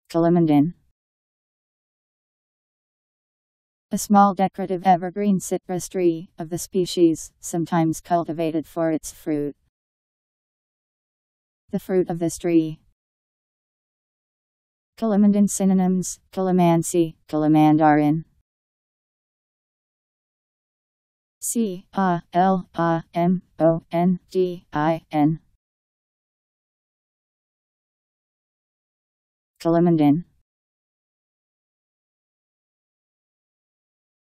Calamondin. A small decorative evergreen citrus tree, of the species, sometimes cultivated for its fruit. The fruit of this tree. Calamondin synonyms: calamansi, calamandarin. Calamondin. Calamondin.